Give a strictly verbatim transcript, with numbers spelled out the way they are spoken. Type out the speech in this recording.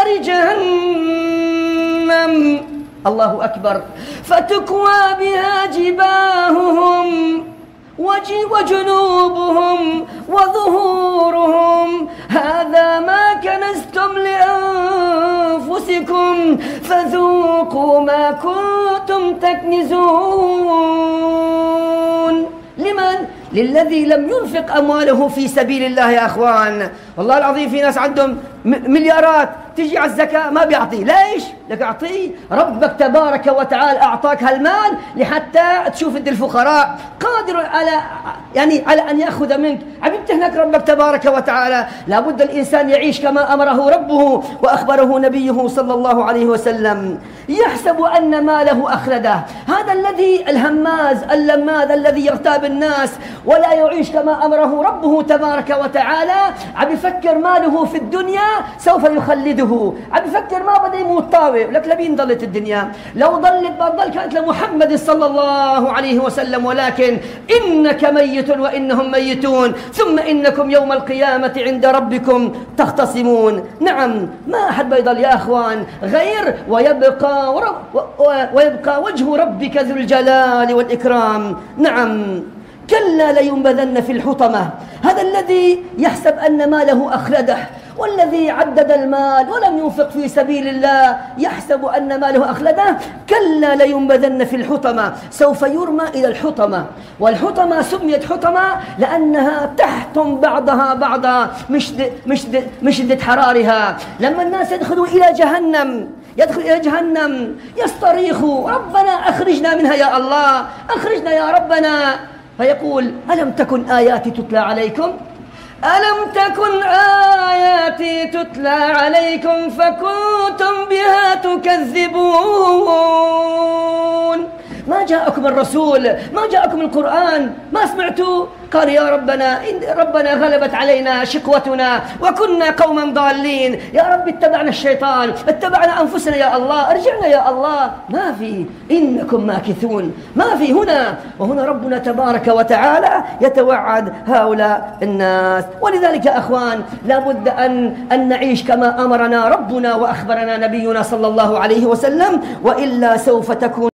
نار جهنم. الله أكبر. فتكوى بها جباههم وجنوبهم وظهورهم، هذا ما كنزتم لأنفسكم فذوقوا ما كنتم تكنزون. لمن؟ للذي لم ينفق أمواله في سبيل الله يا أخوان. والله العظيم في ناس عندهم مليارات، تجي على الزكاة ما بيعطي. ليش؟ لك أعطيه. ربك تبارك وتعالى أعطاك هالمال لحتى تشوف أنت الفقراء، قادر على يعني على أن يأخذ منك. عم يمتحنك ربك تبارك وتعالى. لابد الإنسان يعيش كما أمره ربه وأخبره نبيه صلى الله عليه وسلم. يحسب أن ماله أخلده، هذا الذي الهماز اللماذ الذي يغتاب الناس ولا يعيش كما أمره ربه تبارك وتعالى. عم يفكر ماله في الدنيا سوف يخلده، عم يفكر ما بده يموت طاوي. لك لمين ضلت الدنيا؟ لو ضلت ما ضل كانت لمحمد صلى الله عليه وسلم. ولكن إنك ميت وإنهم ميتون، ثم إنكم يوم القيامة عند ربكم تختصمون. نعم، ما أحد بيضل يا أخوان غير ويبقى, ورب ويبقى وجه ربك ذو الجلال والإكرام. نعم، كلا لينبذن في الحطمة. هذا الذي يحسب أن ماله أخلده، والذي عدد المال ولم ينفق في سبيل الله يحسب أن ماله أخلده. كلا لينبذن في الحطمة، سوف يرمى إلى الحطمة. والحطمة سميت حطمة لأنها تحتم بعضها بعضا، مش دي مش دي مش شدة حرارها. لما الناس يدخلوا إلى جهنم يدخل إلى جهنم يصطريخوا ربنا أخرجنا منها يا الله، أخرجنا يا ربنا. فيقول ألم تكن آياتي تتلى عليكم ألم تكن آياتي تتلى عليكم فكنتم بها تكذبون. ما جاءكم الرسول، ما جاءكم القرآن، ما سمعتوا؟ قال يا ربنا إن ربنا غلبت علينا شقوتنا وكنا قوما ضالين. يا رب اتبعنا الشيطان، اتبعنا أنفسنا يا الله، ارجعنا يا الله. ما في، إنكم ماكثون. ما في هنا. وهنا ربنا تبارك وتعالى يتوعد هؤلاء الناس. ولذلك يا أخوان لابد أن, أن نعيش كما أمرنا ربنا وأخبرنا نبينا صلى الله عليه وسلم، وإلا سوف تكون